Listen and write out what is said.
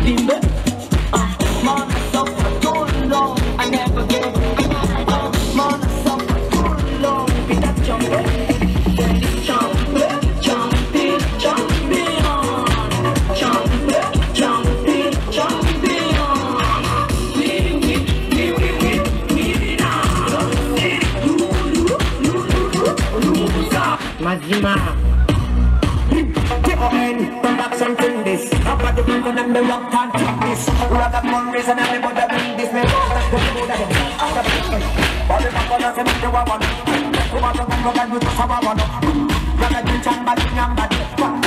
Mazima. Come back something this. Nobody will come and be rock and take this. Rock up one reason and everybody bring this. Me rock and go to the head. After the fight. Body back on us and make you a one. Come on, come on, come on, you just have a one. Rock and you jam body, jam body.